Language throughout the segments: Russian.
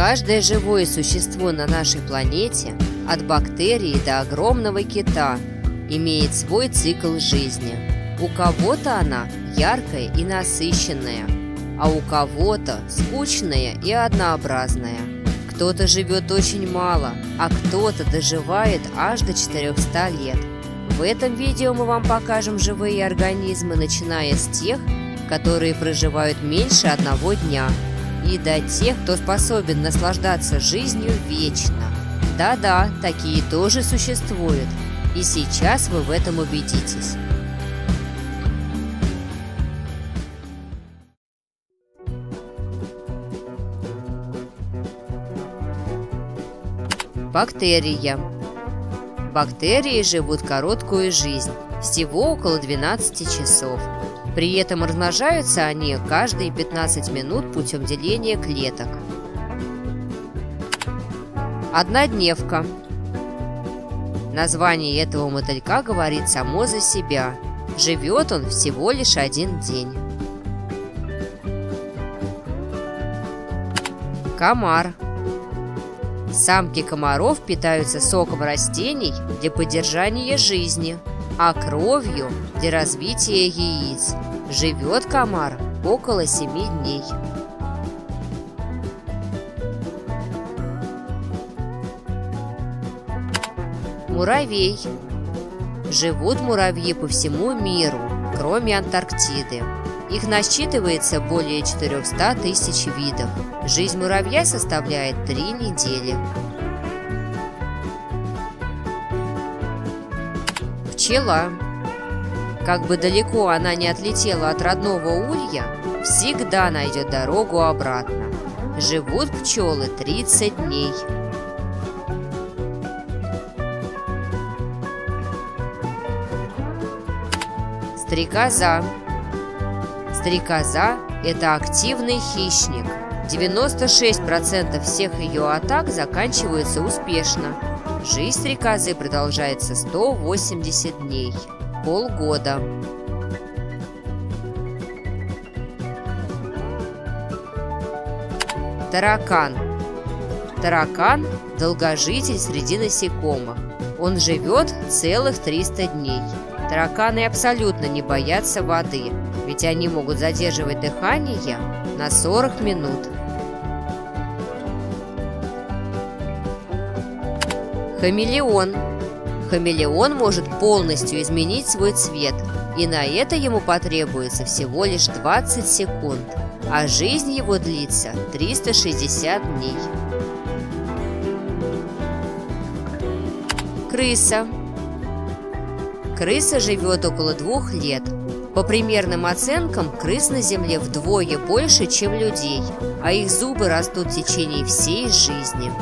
Каждое живое существо на нашей планете, от бактерии до огромного кита, имеет свой цикл жизни. У кого-то она яркая и насыщенная, а у кого-то скучная и однообразная. Кто-то живет очень мало, а кто-то доживает аж до 400 лет. В этом видео мы вам покажем живые организмы, начиная с тех, которые проживают меньше 1 дня, и до тех, кто способен наслаждаться жизнью вечно. Да-да, такие тоже существуют, и сейчас вы в этом убедитесь. Бактерия. Бактерии живут короткую жизнь, всего около 12 часов. При этом размножаются они каждые 15 минут путем деления клеток. Однодневка. Название этого мотылька говорит само за себя. Живет он всего лишь 1 день. Комар. Самки комаров питаются соком растений для поддержания жизни, а кровью для развития яиц. Живет комар около 7 дней. Муравей. Живут муравьи по всему миру, кроме Антарктиды. Их насчитывается более 400 тысяч видов. Жизнь муравья составляет 3 недели. Пчела. Как бы далеко она ни отлетела от родного улья, всегда найдет дорогу обратно. Живут пчелы 30 дней. Стрекоза. Стрекоза – это активный хищник. 96% всех ее атак заканчиваются успешно. Жизнь стрекозы продолжается 180 дней, полгода. Таракан. Таракан – долгожитель среди насекомых. Он живет целых 300 дней. Тараканы абсолютно не боятся воды, ведь они могут задерживать дыхание на 40 минут. Хамелеон. Хамелеон может полностью изменить свой цвет, и на это ему потребуется всего лишь 20 секунд, а жизнь его длится 360 дней. Крыса. Крыса живет около 2 лет. По примерным оценкам, крыс на Земле вдвое больше, чем людей, а их зубы растут в течение всей жизни.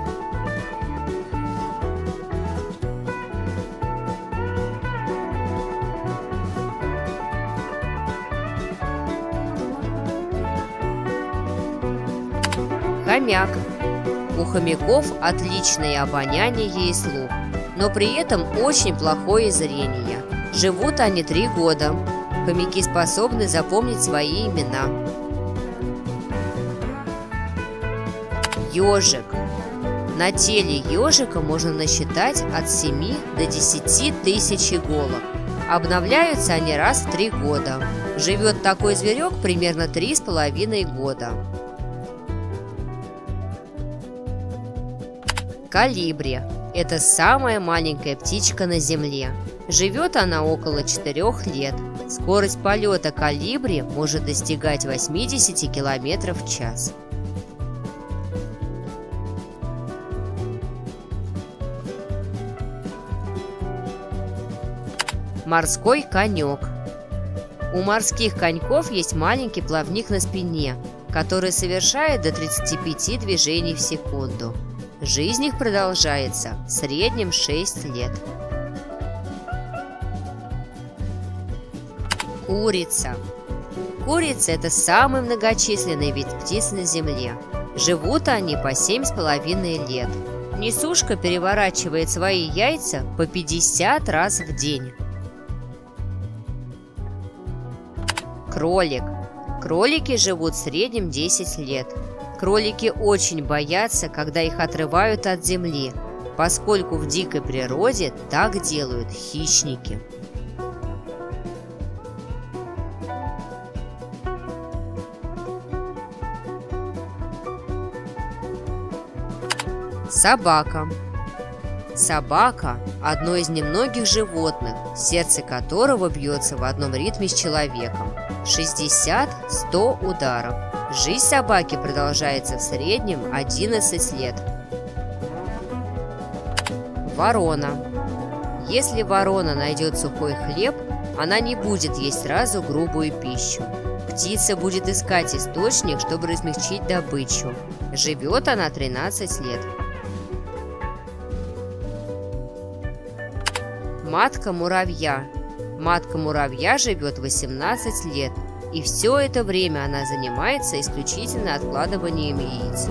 Хомяк. У хомяков отличное обоняние и слух, но при этом очень плохое зрение. Живут они 3 года. Хомяки способны запомнить свои имена. Ежик. На теле ежика можно насчитать от 7 до 10 тысяч иголок. Обновляются они раз в 3 года. Живет такой зверек примерно 3,5 года. Колибри. Это самая маленькая птичка на Земле. Живет она около 4 лет. Скорость полета колибри может достигать 80 км в час. Морской конек. У морских коньков есть маленький плавник на спине, который совершает до 35 движений в секунду. Жизнь их продолжается в среднем 6 лет. Курица. Курица – это самый многочисленный вид птиц на Земле. Живут они по 7,5 лет. Несушка переворачивает свои яйца по 50 раз в день. Кролик. Кролики живут в среднем 10 лет. Кролики очень боятся, когда их отрывают от земли, поскольку в дикой природе так делают хищники. Собака. Собака – одно из немногих животных, сердце которого бьется в одном ритме с человеком – 60-100 ударов. Жизнь собаки продолжается в среднем 11 лет. Ворона. Если ворона найдет сухой хлеб, она не будет есть сразу грубую пищу. Птица будет искать источник, чтобы размягчить добычу. Живет она 13 лет. Матка муравья. Матка муравья живет 18 лет, и все это время она занимается исключительно откладыванием яиц.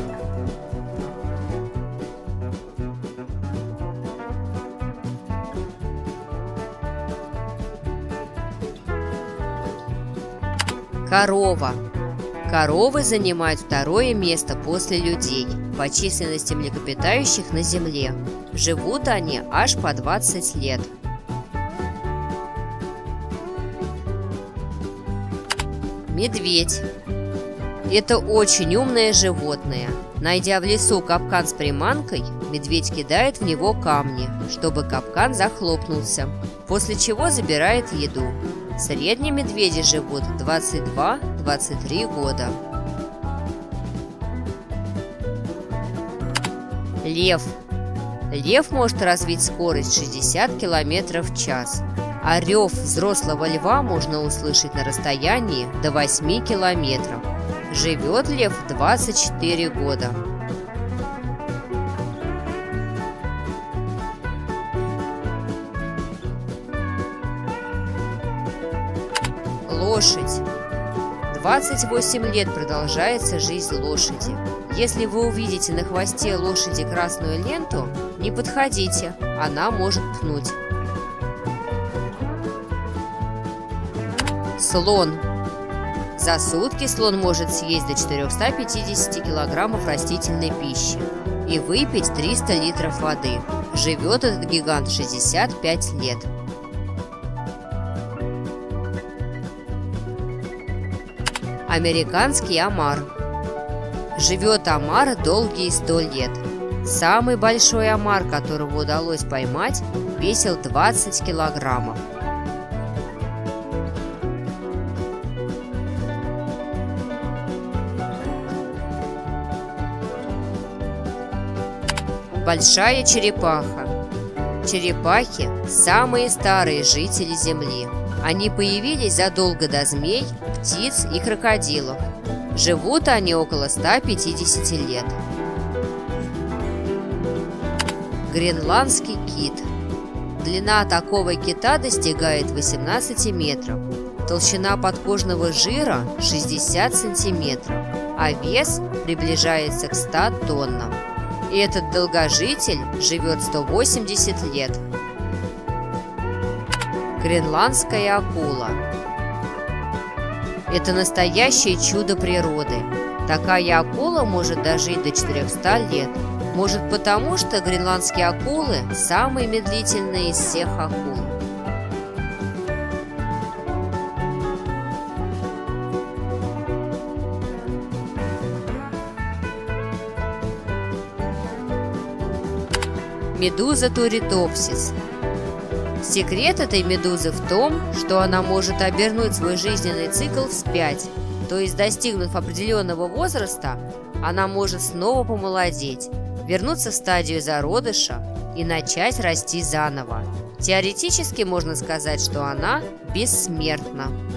Корова. Коровы занимают второе место после людей по численности млекопитающих на Земле. Живут они аж по 20 лет. Медведь. Это очень умное животное. Найдя в лесу капкан с приманкой, медведь кидает в него камни, чтобы капкан захлопнулся, после чего забирает еду. Средние медведи живут 22-23 года. Лев. Лев может развить скорость 60 км в час, а рев взрослого льва можно услышать на расстоянии до 8 километров. Живет лев 24 года. Лошадь. 28 лет продолжается жизнь лошади. Если вы увидите на хвосте лошади красную ленту, не подходите, она может пнуть. Слон. За сутки слон может съесть до 450 килограммов растительной пищи и выпить 300 литров воды. Живет этот гигант 65 лет. Американский омар. Живет омар долгие 100 лет. Самый большой омар, которого удалось поймать, весил 20 килограммов. Большая черепаха. Черепахи – самые старые жители Земли. Они появились задолго до змей, птиц и крокодилов. Живут они около 150 лет. Гренландский кит. Длина такого кита достигает 18 метров, толщина подкожного жира 60 сантиметров, а вес приближается к 100 тоннам. И этот долгожитель живет 180 лет. Гренландская акула. Это настоящее чудо природы. Такая акула может дожить до 400 лет. Может потому, что гренландские акулы самые медлительные из всех акул. Медуза туритопсис. Секрет этой медузы в том, что она может обернуть свой жизненный цикл вспять, то есть, достигнув определенного возраста, она может снова помолодеть, вернуться в стадию зародыша и начать расти заново. Теоретически можно сказать, что она бессмертна.